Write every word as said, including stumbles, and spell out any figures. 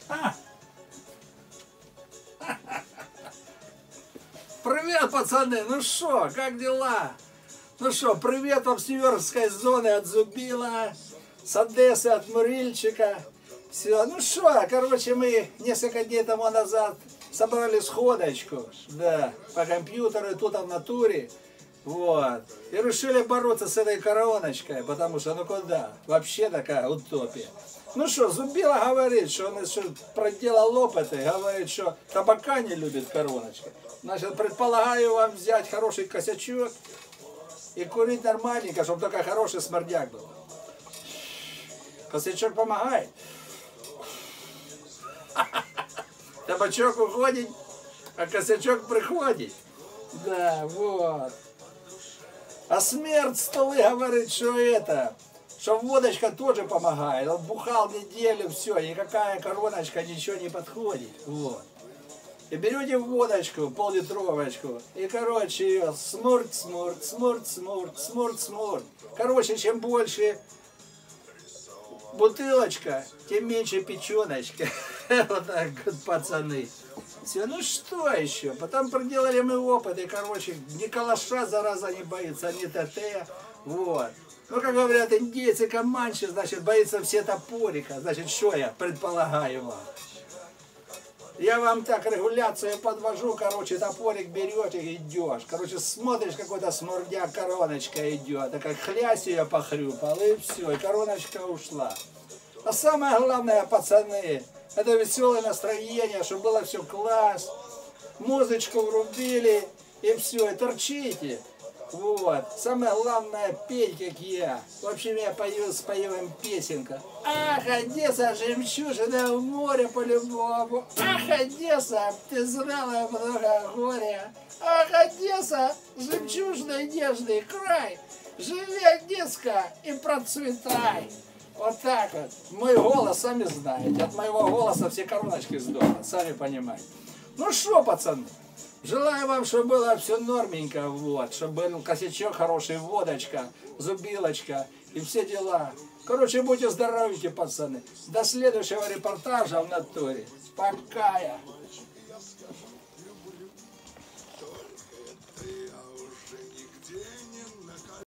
А? Привет, пацаны! Ну шо, как дела? Ну шо, привет вам с Нью-Йоркской зоны от Зубила, с Одессы от Мурильчика. Все, ну шо, короче, мы несколько дней тому назад собрали сходочку, да, по компьютеру и тут в натуре. Вот. И решили бороться с этой короночкой, потому что, ну куда? Вообще такая утопия. Ну что, Зубила говорит, что он что, проделал опыты, говорит, что табака не любит короночка. Значит, предполагаю вам взять хороший косячок и курить нормальненько, чтобы только хороший смордяк был. Косячок помогает. Табачок уходит, а косячок приходит. Да, вот. А смерть столы говорит, что это, что водочка тоже помогает. Он бухал неделю, все, никакая короночка, ничего не подходит. Вот. И берете водочку, пол-литровочку, и, короче, ее смурт, смурт, смурт, смурт, смурт, смурт. Короче, чем больше бутылочка, тем меньше печеночка. Вот так вот, пацаны. Все, ну что еще? Потом проделали мы опыты, короче, ни калаша, зараза, не боится, ни ТТ, вот. Ну, как говорят индейцы, команчи, значит, боится все топорика, значит, что я предполагаю вам? Я вам так регуляцию подвожу, короче, топорик берете и идешь. Короче, смотришь, какой-то смурдяк, короночка идет, так как хлясь ее похрюпал, и все, и короночка ушла. А самое главное, пацаны, это веселое настроение, чтобы было все класс, музычку врубили, и все, и торчите. Вот. Самое главное, петь, как я. В общем, я пою, спою им песенку. Ах, Одесса, жемчужина в море по-любому. Ах, Одесса, ты знала много горя. Ах, Одесса, жемчужный нежный край. Живи, Одесска, и процветай. Вот так вот. Мой голос, сами знаете. От моего голоса все короночки сдохнут, сами понимаете. Ну что, пацаны, желаю вам, чтобы было все норменько, вот, чтобы был косячок хороший, водочка, зубилочка и все дела. Короче, будьте здоровеньки, пацаны. До следующего репортажа в натуре. Пока.